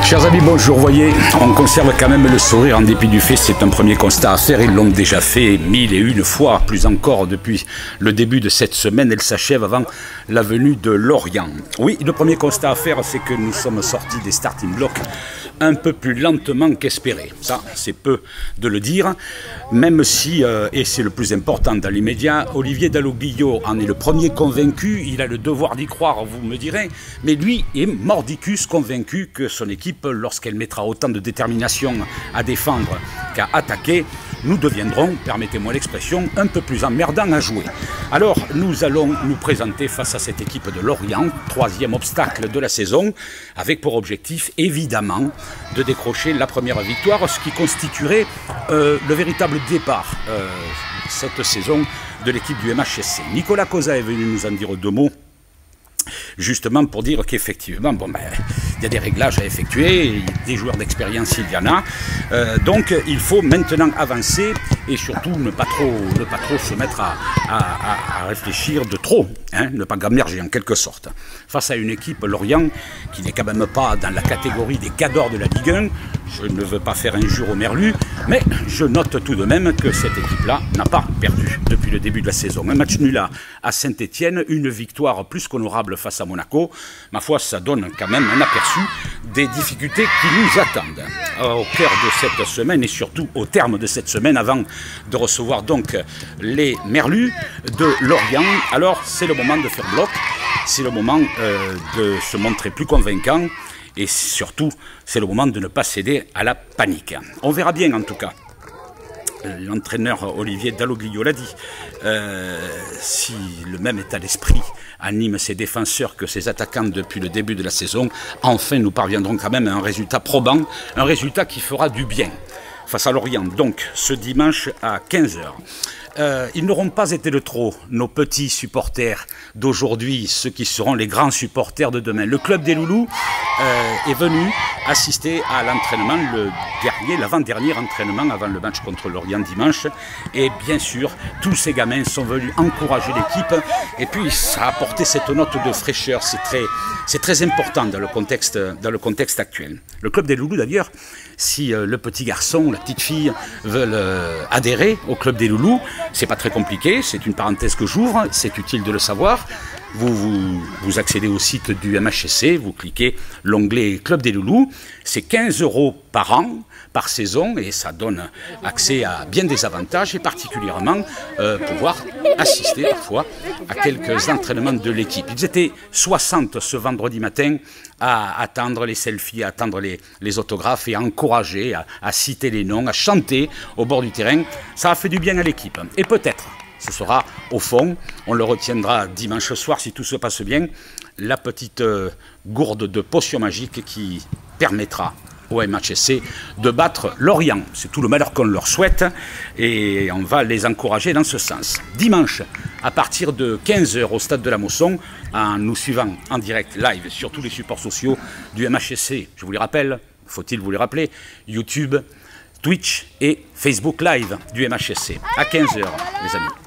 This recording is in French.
Chers amis, bonjour. Vous voyez, on conserve quand même le sourire en dépit du fait que c'est un premier constat à faire. Ils l'ont déjà fait 1001 fois, plus encore depuis le début de cette semaine. Elle s'achève avant la venue de Lorient. Oui, le premier constat à faire, c'est que nous sommes sortis des starting blocks un peu plus lentement qu'espéré. Ça, c'est peu de le dire, même si, et c'est le plus important dans l'immédiat, Olivier Dalloglio en est le premier convaincu. Il a le devoir d'y croire, vous me direz, mais lui est mordicus convaincu que son équipe, lorsqu'elle mettra autant de détermination à défendre qu'à attaquer, nous deviendrons, permettez-moi l'expression, un peu plus emmerdants à jouer. Alors, nous allons nous présenter face à cette équipe de Lorient, troisième obstacle de la saison, avec pour objectif, évidemment, de décrocher la première victoire, ce qui constituerait le véritable départ cette saison de l'équipe du MHSC. Nicolas Cosa est venu nous en dire deux mots, justement pour dire qu'effectivement, il y a des réglages à effectuer, des joueurs d'expérience il y en a, donc il faut maintenant avancer et surtout ne pas trop se mettre à réfléchir de trop, hein, ne pas gamberger en quelque sorte. Face à une équipe Lorient qui n'est quand même pas dans la catégorie des cadors de la Ligue 1, je ne veux pas faire injure au Merlu, mais je note tout de même que cette équipe-là n'a pas perdu depuis le début de la saison. Un match nul à Saint-Etienne, une victoire plus qu'honorable face à Monaco. Ma foi, ça donne quand même un aperçu des difficultés qui nous attendent au cœur de cette semaine et surtout au terme de cette semaine avant de recevoir donc les Merlus de Lorient. Alors, c'est le moment de faire bloc, c'est le moment de se montrer plus convaincant. Et surtout, c'est le moment de ne pas céder à la panique. On verra bien en tout cas. L'entraîneur Olivier Dalloglio l'a dit. Si le même état d'esprit anime ses défenseurs que ses attaquants depuis le début de la saison, enfin nous parviendrons quand même à un résultat probant, un résultat qui fera du bien face à Lorient. Donc ce dimanche à 15 h. Ils n'auront pas été de trop, nos petits supporters d'aujourd'hui, ceux qui seront les grands supporters de demain. Le club des Loulous est venu assister à l'entraînement, l'avant-dernier entraînement avant le match contre Lorient dimanche. Et bien sûr, tous ces gamins sont venus encourager l'équipe. Et puis, ça a apporté cette note de fraîcheur. C'est très important dans le contexte actuel. Le club des Loulous, d'ailleurs, si le petit garçon ou la petite fille veulent adhérer au club des Loulous, c'est pas très compliqué, c'est une parenthèse que j'ouvre, c'est utile de le savoir. Vous accédez au site du MHSC, vous cliquez l'onglet Club des Loulous, c'est 15 € par an, par saison, et ça donne accès à bien des avantages, et particulièrement pouvoir assister parfois à quelques entraînements de l'équipe. Ils étaient 60 ce vendredi matin à attendre les selfies, à attendre les autographes et à encourager, à citer les noms, à chanter au bord du terrain. Ça a fait du bien à l'équipe. Et peut-être, ce sera au fond, on le retiendra dimanche soir si tout se passe bien, la petite gourde de potion magique qui permettra au MHSC de battre Lorient. C'est tout le malheur qu'on leur souhaite et on va les encourager dans ce sens. Dimanche, à partir de 15 h au stade de la Mosson, en nous suivant en direct live sur tous les supports sociaux du MHSC. Je vous les rappelle, faut-il vous les rappeler, YouTube, Twitch et Facebook Live du MHSC. À 15 h, les amis.